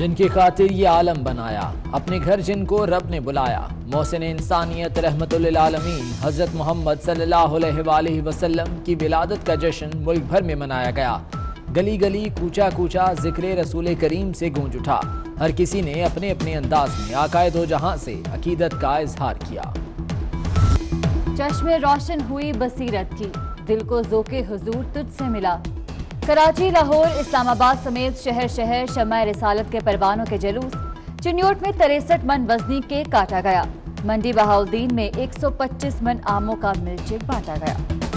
جن کی خاطر یہ عالم بنایا، اپنے گھر جن کو رب نے بلایا، محسن انسانیت رحمت للعالمین حضرت محمد صلی اللہ علیہ وآلہ وسلم کی ولادت کا جشن ملک بھر میں منایا گیا۔ گلی گلی کوچا کوچا ذکر رسول کریم سے گونج اٹھا، ہر کسی نے اپنے اپنے انداز میں آقائے دو جہاں سے عقیدت کا اظہار کیا۔ چشمیں روشن ہوئی بصیرت کی، دل کو ذوق حضور تجھ سے ملا۔ کراچی، لاہور، اسلام آباد سمیت شہر شہر شمع رسالت کے پروانوں کے جلوس۔ چنیوٹ میں 63 من وزنی کیک کاٹا گیا۔ منڈی بہاؤالدین میں 125 من آموں کا ملک شیک بانٹا گیا۔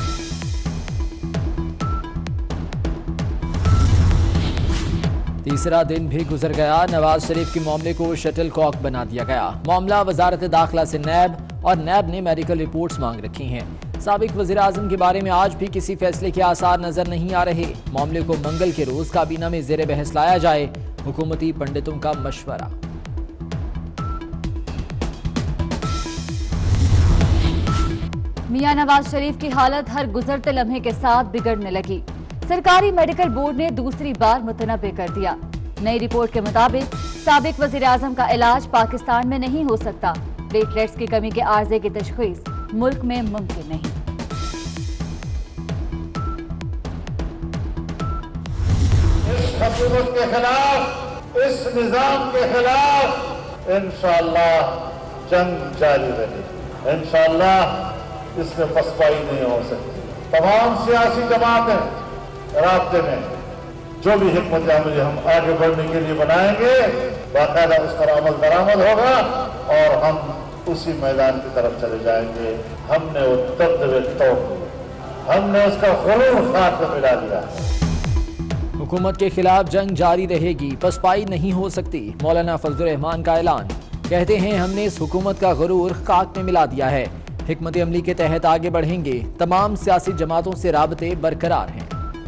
تیسرا دن بھی گزر گیا، نواز شریف کے معاملے کو شٹل کاک بنا دیا گیا۔ معاملہ وزارت داخلہ سے نیب اور نیب نے میڈیکل رپورٹس مانگ رکھی ہیں۔ سابق وزیر اعظم کے بارے میں آج بھی کسی فیصلے کے آثار نظر نہیں آ رہے۔ معاملے کو منگل کے روز کابینہ میں زیر بحث لایا جائے، حکومتی پنڈتوں کا مشورہ۔ میاں نواز شریف کی حالت ہر گزرتے لمحے کے ساتھ بگڑنے لگی۔ سرکاری میڈیکل بورڈ نے دوسری بار متنبع کر دیا۔ نئی رپورٹ کے مطابق سابق وزیر اعظم کا علاج پاکستان میں نہیں ہو سکتا۔ پلیٹلیٹس کی کمی کے عارضے کی تشخیص ملک میں ممکن نہیں۔ اس حکومت کے خلاف، اس نظام کے خلاف انشاءاللہ جنگ جاری رہے گی۔ انشاءاللہ اس میں پسپائی نہیں ہو سکتی۔ تمام سیاسی جماعتیں رابطے میں جو بھی حکمت عملی ہم آگے بڑھنے کے لیے بنائیں گے، باقاعدہ اس پر عمل درآمد ہوگا اور ہم اسی میدان کی طرف چلے جائیں گے۔ ہم نے وہ دبدبے توڑ دیے، ہم نے اس کا غرور خاک میں ملا دیا۔ حکومت کے خلاف جنگ جاری رہے گی، پسپائی نہیں ہو سکتی۔ مولانا فضل الرحمان کا اعلان، کہتے ہیں ہم نے اس حکومت کا غرور خاک میں ملا دیا ہے، حکمت عملی کے تحت آگے بڑھیں گے، تمام سیاسی جماعتوں سے رابطے برقرار ہیں۔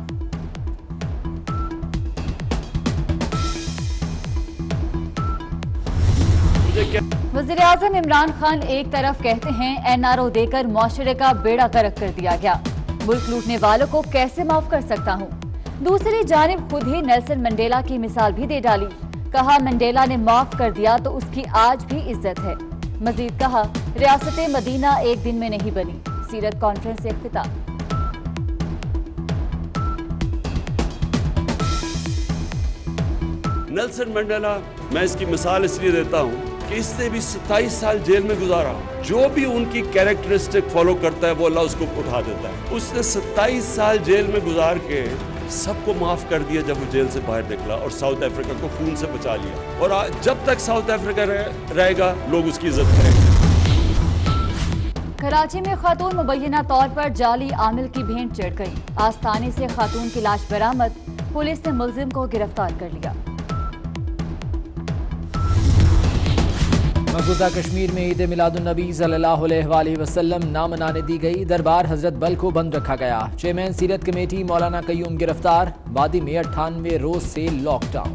وزیر اعظم عمران خان ایک طرف کہتے ہیں این آر او دے کر معاشرے کا بیڑا غرق کر دیا گیا، ملک لوٹنے والوں کو کیسے معاف کر سکتا ہوں۔ دوسری جانب خود ہی نیلسن منڈیلا کی مثال بھی دے ڈالی، کہا منڈیلا نے معاف کر دیا تو اس کی آج بھی عزت ہے۔ مزید کہا ریاست مدینہ ایک دن میں نہیں بنی، سیرت کانفرنس سے اختتام۔ نیلسن منڈیلا، میں اس کی مثال اس لیے دیتا ہوں کہ اس نے بھی 27 سال جیل میں گزارا۔ جو بھی ان کی کیریکٹرسٹک فالو کرتا ہے وہ اللہ اس کو اٹھا دیتا ہے۔ اس نے 27 سال جیل میں گزار کے سب کو معاف کر دیا جب وہ جیل سے باہر نکلا، اور ساؤتھ افریقہ کو خون سے بچا لیا، اور جب تک ساؤتھ افریقہ رہے گا لوگ اس کی عزت کریں گے۔ کراچی میں خاتون مبینہ طور پر جعلی عامل کی بھینٹ چڑھ گئی، آستانے سے خاتون کی لاش برآمد، پولیس نے ملزم کو گرفتار کر لیا۔ مقبوضہ کشمیر میں عید میلاد النبی صلی اللہ علیہ وآلہ وسلم نہ منانے دی گئی، دربار حضرت بل کو بند رکھا گیا۔ چیئرمین سیرت کمیٹی مولانا قیوم گرفتار، وادی میں 98 روز سے لاک ڈاؤن۔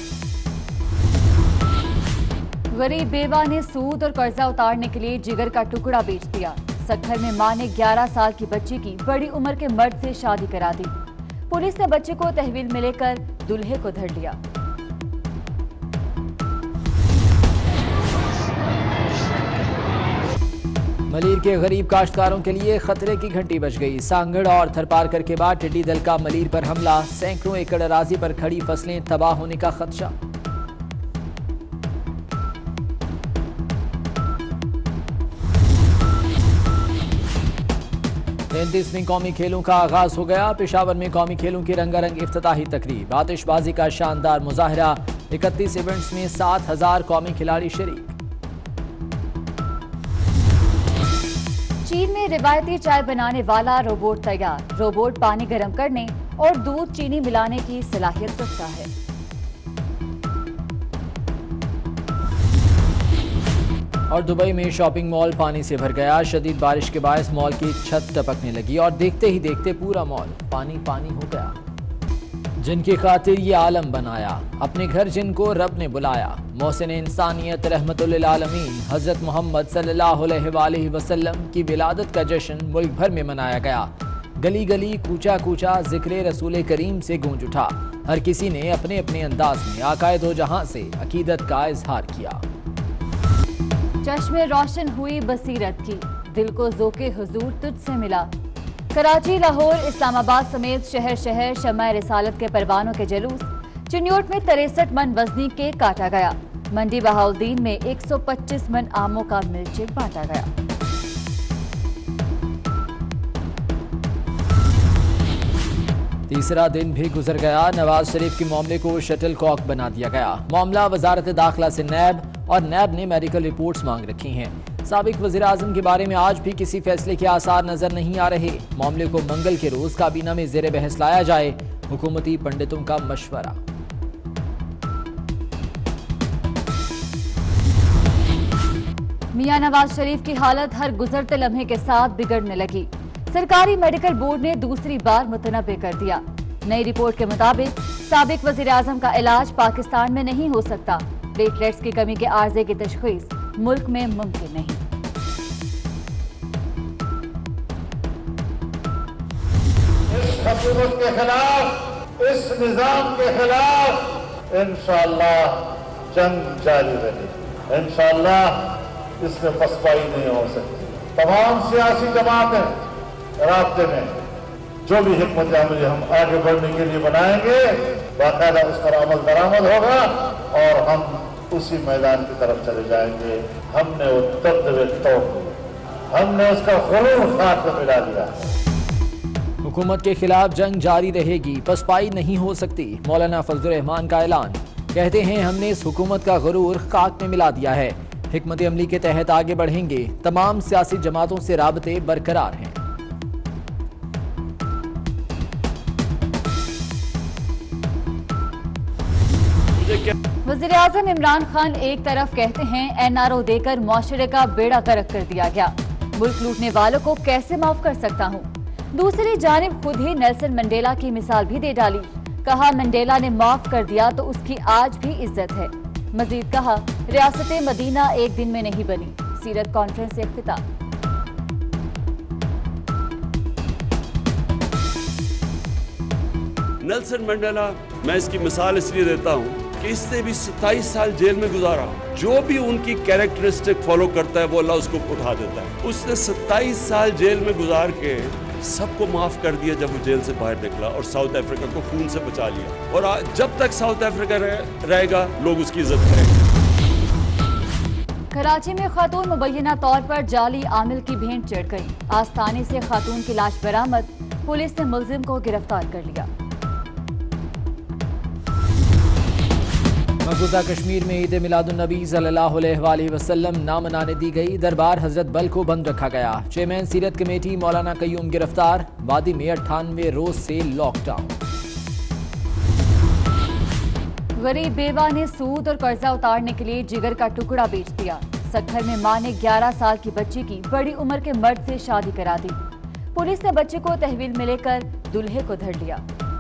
غریب بیوہ نے سود اور قرضہ اتارنے کے لیے جگر کا ٹکڑا بیچ دیا۔ سکھر میں ماں نے 11 سال کی بچی کی بڑی عمر کے مرد سے شادی کرا دی، پولیس نے بچے کو تحویل میں لے کر دلہے کو دھر لیا۔ ملیر کے غریب کاشتکاروں کے لیے خطرے کی گھنٹی بج گئی۔ سانگڑ اور تھرپارکر کے بعد ٹڈی دل کا ملیر پر حملہ، سینکڑوں ایکڑ اراضی پر کھڑی فصلیں تباہ ہونے کا خدشہ۔ تینتیسویں قومی کھیلوں کا آغاز ہو گیا۔ پشاور میں قومی کھیلوں کی رنگا رنگ افتتاحی تقریب، آتش بازی کا شاندار مظاہرہ، 31 ایونٹس میں 7000 قومی کھلاڑی شریک۔ چین میں روایتی چائے بنانے والا روبوٹ تیار، روبوٹ پانی گرم کرنے اور دودھ چینی ملانے کی صلاحیت رکھتا ہے۔ اور دبئی میں شاپنگ مال پانی سے بھر گیا، شدید بارش کے باعث مال کی چھت ٹپکنے لگی اور دیکھتے ہی دیکھتے پورا مال پانی پانی ہو گیا۔ جن کی خاطر یہ عالم بنایا، اپنے گھر جن کو رب نے بلایا، محسن انسانیت رحمت للعالمین حضرت محمد صلی اللہ علیہ وآلہ وسلم کی ولادت کا جشن ملک بھر میں منایا گیا۔ گلی گلی کوچا کوچا ذکر رسول کریم سے گونج اٹھا، हर किसी ने अपने अपने अंदाज में आकाए दो जहां से अकीदत का इजहार किया। चश्मे रोशन हुई बसीरत की, दिल को ज़ोके हुजूर तुझसे मिला। कराची, लाहौर, इस्लामाबाद समेत शहर शहर शम्मा रिसालत के परवानों के जुलूस। चिन्योट में 63 मन वजनी केक काटा गया। मंडी बहाउद्दीन में 125 मन आमों का मिल्कशेक बांटा गया। तीसरा दिन भी गुजर गया। नवाज शरीफ के मामले को शटल कॉक बना दिया गया। मामला वजारत दाखिला से नैब, और नैब ने मेडिकल रिपोर्ट्स मांग रखी हैं। साबिक वज़ीर आज़म के बारे में आज भी किसी फैसले के आसार नजर नहीं आ रहे। मामले को मंगल के रोज काबीना में ज़ेरे बहस लाया जाए, हुकूमती पंडितों का मशवरा। मियां नवाज शरीफ की हालत हर गुजरते लम्हे के साथ बिगड़ने लगी। सरकारी मेडिकल बोर्ड ने दूसरी बार मुतनब्बे कर दिया। नई रिपोर्ट के मुताबिक साबिक वज़ीर आज़म का इलाज पाकिस्तान में नहीं हो सकता। प्लेटलेट्स की कमी के आर्जे की तशखीस मुल्क में मुमकिन नहीं। इस हुकूमत के खिलाफ, इस निजाम के खिलाफ इंशाअल्लाह जंग जारी रहेगी। इंशाअल्लाह इसमें पसपाई नहीं हो सकती। तमाम सियासी जमातें रास्ते में जो भी हिकमत अमली हम आगे बढ़ने के लिए बनाएंगे, बाकायदा उस पर अमल दरामद होगा और हम उसी मैदान की तरफ चले जाएंगे। हमने वो दबदबे तोड़ दिए, हमने उसका गुरूर खाक में मिला दिया। हुकूमत के खिलाफ जंग जारी रहेगी, पसपाई नहीं हो सकती। मौलाना फजल रहमान का ऐलान। कहते हैं हमने इस हुकूमत का गुरूर खाक में मिला दिया है। हिकमत अमली के तहत आगे बढ़ेंगे। तमाम सियासी जमातों से राबते बरकरार हैं। वज़ीर आज़म इमरान खान एक तरफ कहते हैं NRO देकर मुआशरे का बेड़ा गर्क कर दिया गया, मुल्क लूटने वालों को कैसे माफ कर सकता हूँ। दूसरी जानिब खुद ही नेल्सन मंडेला की मिसाल भी दे डाली। कहा मंडेला ने माफ कर दिया तो उसकी आज भी इज्जत है। मजीद कहा रियासत मदीना एक दिन में नहीं बनी। सीरत कॉन्फ्रेंस से इख्तिताम। नेल्सन मंडेला, मैं इसकी मिसाल इसलिए देता हूँ कि इसने भी 27 साल जेल में गुजारा। जो भी उनकी कैरेक्टरिस्टिक फॉलो करता है वो अल्लाह उसको उठा देता है। उसने 27 साल जेल में गुजार के सबको माफ कर दिया जब वो जेल से बाहर निकला और साउथ अफ्रीका को खून से बचा लिया। और जब तक साउथ अफ्रीका रहेगा लोग उसकी इज्जत करेंगे। कराची में खातून मुबैना तौर पर जाली आमिल की भेंट चढ़ गई। आस्थाने से खातून की लाश बरामद। पुलिस ने मुलजिम को गिरफ्तार कर लिया। मकबूजा कश्मीर में ईद मिलाद-उन-नबी सल्लल्लाहु अलैहि वसल्लम ना मनाने दी गई। दरबार हजरत बल को बंद रखा गया। चेयरमैन सीरत कमेटी मौलाना कयूम गिरफ्तार। वादी में 98 रोज से लॉकडाउन। गरीब बेवा ने सूद और कर्जा उतारने के लिए जिगर का टुकड़ा बेच दिया। सक्खर में मां ने 11 साल की बच्ची की बड़ी उम्र के मर्द से शादी करा दी। पुलिस ने बच्चे को तहवील में लेकर दूल्हे को धर लिया।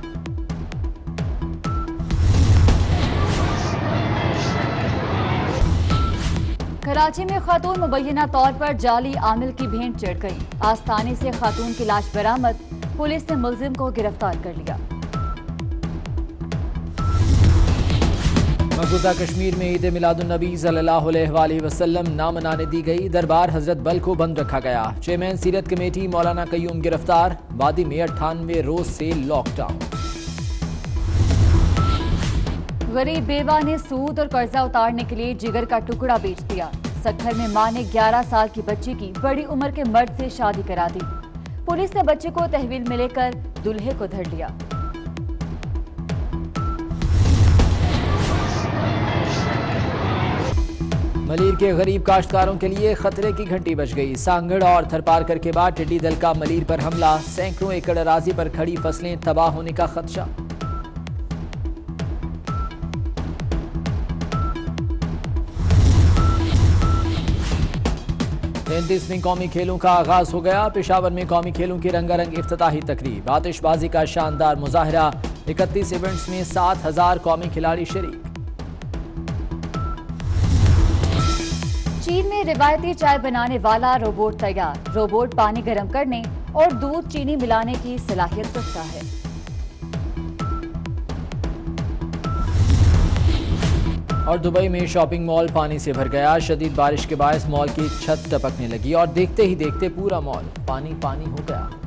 कराची में खातून मुबैना तौर पर जाली आमिल की भेंट चढ़ गई। आस्थाने से खातून की लाश बरामद। पुलिस ने मुलजिम को गिरफ्तार कर लिया। मकबूजा कश्मीर में ईद मिलाद-उन-नबी सल्लल्लाहु अलैहि वसल्लम ना मनाने दी गई। दरबार हजरत बल को बंद रखा गया। चेयरमैन सीरत कमेटी मौलाना कयूम गिरफ्तार। वादी में 98 रोज से लॉकडाउन। गरीब बेवा ने सूद और कर्जा उतारने के लिए जिगर का टुकड़ा बेच दिया। सक्खर में मां ने 11 साल की बच्ची की बड़ी उम्र के मर्द से शादी करा दी। पुलिस ने बच्चे को तहवील में लेकर दूल्हे को धर लिया। मलीर के गरीब काश्तकारों के लिए खतरे की घंटी बज गई। सांगड़ और थरपारकर के बाद टिड्डी दल का मलीर पर हमला। सैकड़ों एकड़ अराजी पर खड़ी फसलें तबाह होने का खदशा। 33वीं कौमी खेलों का आगाज हो गया। पेशावर में कौमी खेलों की रंगारंग इफ्तिताही तकरीब। आतिशबाजी का शानदार मुजाहरा। 31 इवेंट्स में 7000 कौमी खिलाड़ी शरीक। चीन में रिवायती चाय बनाने वाला रोबोट तैयार। रोबोट पानी गर्म करने और दूध चीनी मिलाने की सलाहियत रखता है। اور دبئی میں شاپنگ مال پانی سے بھر گیا. شدید بارش کے باعث مال کی چھت ٹپکنے لگی اور دیکھتے ہی دیکھتے پورا مال پانی پانی ہو گیا.